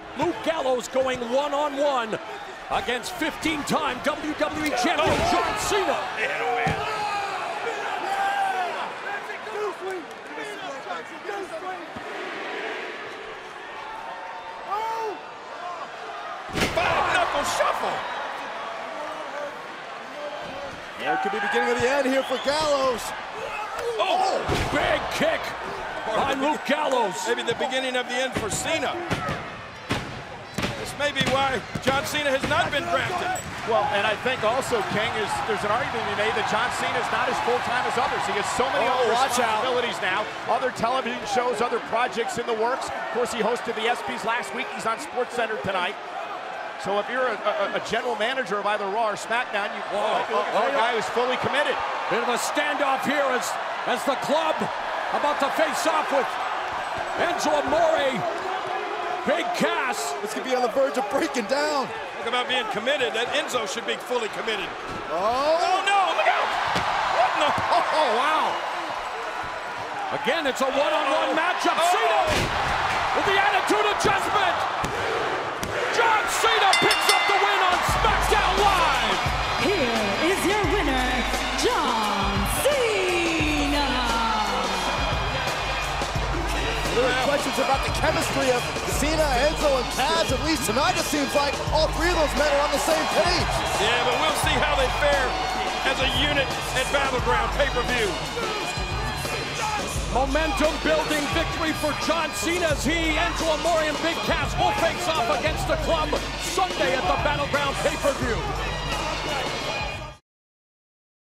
Luke Gallows going one-on-one against 15-time WWE Champion John Cena. Five-knuckle shuffle. It could be beginning of the end here for Gallows. Oh, big kick by Luke Gallows. Maybe the beginning of the end for Cena. This may be why John Cena has not been drafted. Well, and I think also, King, there's an argument to be made that John Cena is not as full-time as others. He has so many other responsibilities now, other television shows, other projects in the works. Of course, he hosted the ESPYs last week. He's on SportsCenter tonight. So if you're a general manager of either Raw or SmackDown, you might be looking for a guy who's fully committed. Bit of a standoff here as the club about to face off with Enzo Amore. Big Cass. This could be on the verge of breaking down. Talk about being committed. That Enzo should be fully committed. Oh no, look out! What in the? Oh, wow. Again, it's a one-on-one matchup. Cena with the attitude adjustment. John Cena picks up the win on SmackDown Live. Here is your winner, John Cena. There are questions about the chemistry of Cena, Enzo, and Cass. At least tonight it seems like all three of those men are on the same page. Yeah, but we'll see how they fare as a unit at Battleground pay-per-view. Momentum building victory for John Cena as he, Enzo Amore, and Big Cass will face off against the club Sunday at the Battleground pay-per-view.